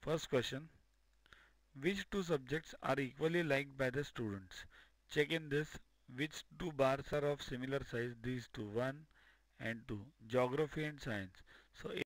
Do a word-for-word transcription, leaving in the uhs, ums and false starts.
First question, which two subjects are equally liked by the students? Check in this. Which two bars are of similar size? These two, one and two. Geography and science. So